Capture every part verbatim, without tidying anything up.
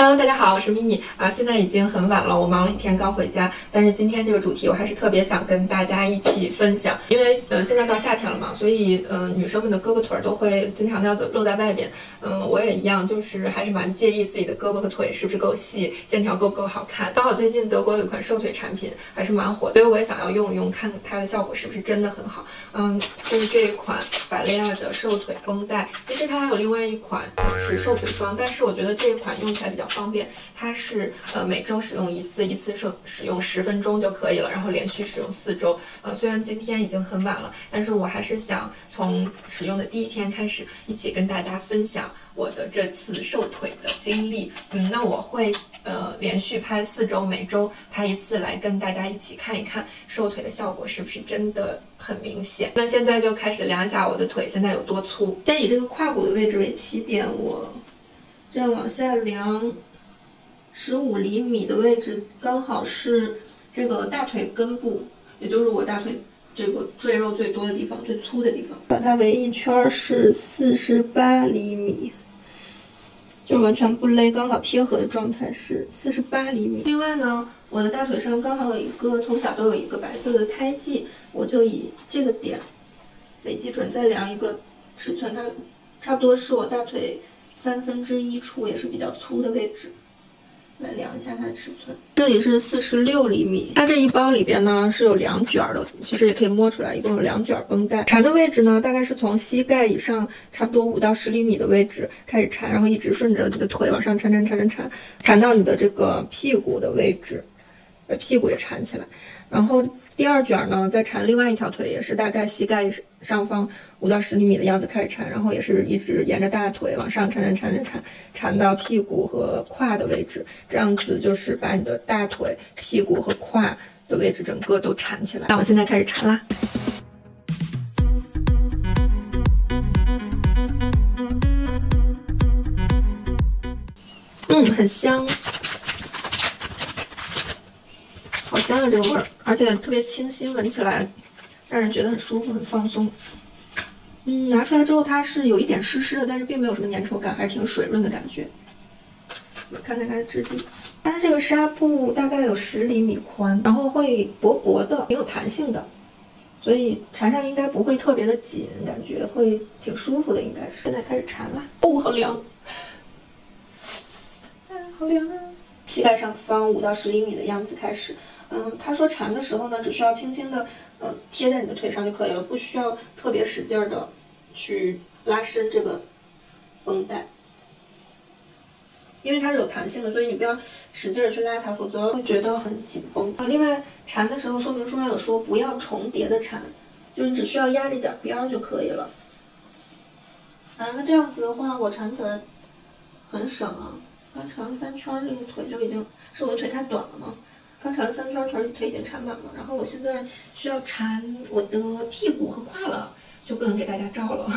Hello， 大家好，我是 mini 啊，现在已经很晚了，我忙了一天刚回家，但是今天这个主题我还是特别想跟大家一起分享，因为呃现在到夏天了嘛，所以呃女生们的胳膊腿都会经常的要露在外边，嗯、呃，我也一样，就是还是蛮介意自己的胳膊和腿是不是够细，线条够不够好看。刚好最近德国有一款瘦腿产品还是蛮火，所以我也想要用一用，看它的效果是不是真的很好。嗯，就是这一款百利亚的瘦腿绷带，其实它还有另外一款是瘦腿霜，但是我觉得这一款用起来比较方便，它是呃每周使用一次，一次使使用十分钟就可以了，然后连续使用四周。呃，虽然今天已经很晚了，但是我还是想从使用的第一天开始，一起跟大家分享我的这次瘦腿的经历。嗯，那我会呃连续拍四周，每周拍一次，来跟大家一起看一看瘦腿的效果是不是真的很明显。那现在就开始量一下我的腿现在有多粗。先以这个胯骨的位置为起点，我这样往下量十五厘米的位置，刚好是这个大腿根部，也就是我大腿这个赘肉最多的地方，最粗的地方。把它围一圈是四十八厘米，就完全不勒，刚好贴合的状态是四十八厘米。另外呢，我的大腿上刚好有一个，从小都有一个白色的胎记，我就以这个点为基准，再量一个尺寸，它差不多是我大腿三分之一处，也是比较粗的位置。来量一下它的尺寸，这里是四十六厘米。它这一包里边呢是有两卷的，其实也可以摸出来，一共有两卷绷带。缠的位置呢，大概是从膝盖以上差不多五到十厘米的位置开始缠，然后一直顺着你的腿往上缠缠缠缠缠，缠到你的这个屁股的位置，把屁股也缠起来。然后第二卷呢，再缠另外一条腿，也是大概膝盖上方五到十厘米的样子开始缠，然后也是一直沿着大腿往上缠缠缠缠缠，缠到屁股和胯的位置，这样子就是把你的大腿、屁股和胯的位置整个都缠起来。那我现在开始缠啦。嗯，很香。好香啊，这个味儿，而且特别清新，闻起来让人觉得很舒服、很放松。嗯，拿出来之后它是有一点湿湿的，但是并没有什么粘稠感，还是挺水润的感觉。看看它的质地，它这个纱布大概有十厘米宽，然后会薄薄的，挺有弹性的，所以缠上应该不会特别的紧，感觉会挺舒服的，应该是。现在开始缠啦。哦，好凉，啊，好凉啊！膝盖上方五到十厘米的样子开始。嗯，他说缠的时候呢，只需要轻轻的，呃，贴在你的腿上就可以了，不需要特别使劲的去拉伸这个绷带，因为它是有弹性的，所以你不要使劲的去拉它，否则会觉得很紧绷。啊，另外缠的时候说明书上有说不要重叠的缠，就是你只需要压这点边儿就可以了。啊，那这样子的话，我缠起来很省啊。刚缠了三圈，这个腿就已经是我的腿太短了嘛。刚缠了三圈，腿腿已经缠满了，然后我现在需要缠我的屁股和胯了，就不能给大家照了。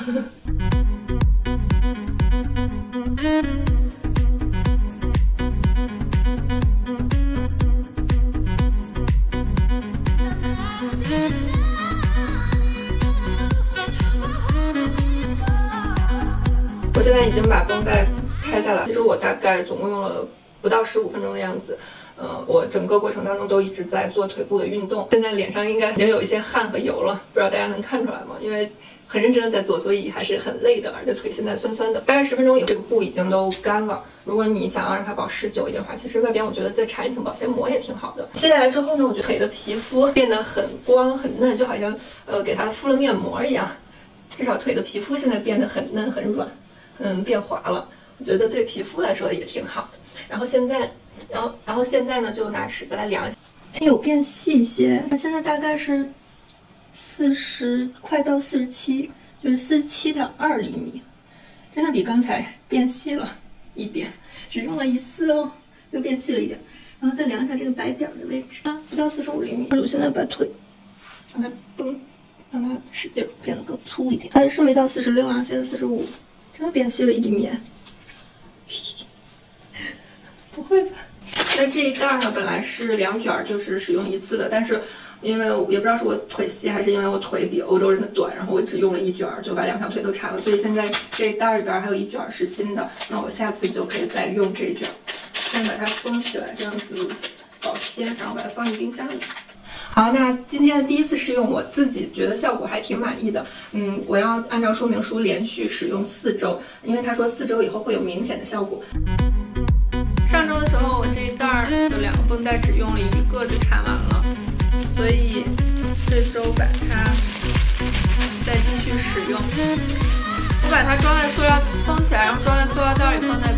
我现在已经把绷带拆下来，其实我大概总共用了不到十五分钟的样子。呃，我整个过程当中都一直在做腿部的运动，现在脸上应该已经有一些汗和油了，不知道大家能看出来吗？因为很认真的在做，所以还是很累的，而且腿现在酸酸的。大概十分钟以后，这个布已经都干了。如果你想要让它保湿久一点的话，其实外边我觉得再缠一层保鲜膜也挺好的。卸下来之后呢，我觉得腿的皮肤变得很光很嫩，就好像呃给它敷了面膜一样。至少腿的皮肤现在变得很嫩很软，嗯，变滑了。我觉得对皮肤来说也挺好的。然后现在。然后，然后现在呢，就拿尺子来量一下，它有变细一些，它现在大概是四十，快到四十七，就是四十七点二厘米，真的比刚才变细了一点，只用了一次哦，又变细了一点。然后再量一下这个白点的位置，啊，不到四十五厘米。我现在把腿让它绷，让它使劲变得更粗一点，还是没到四十六啊，现在四十五，真的变细了一厘米。不会吧？那这一袋呢，本来是两卷，就是使用一次的，但是因为我也不知道是我腿细还是因为我腿比欧洲人的短，然后我只用了一卷就把两条腿都缠了，所以现在这一袋里边还有一卷是新的，那我下次就可以再用这一卷。 先把它封起来，这样子保鲜，然后把它放进冰箱里。好，那今天的第一次试用，我自己觉得效果还挺满意的。嗯，我要按照说明书连续使用四周，因为他说四周以后会有明显的效果。上周的时候，我这一袋儿的两个绷带只用了一个就缠完了，所以这周把它再继续使用。我把它装在塑料封起来，然后装在塑料袋里放在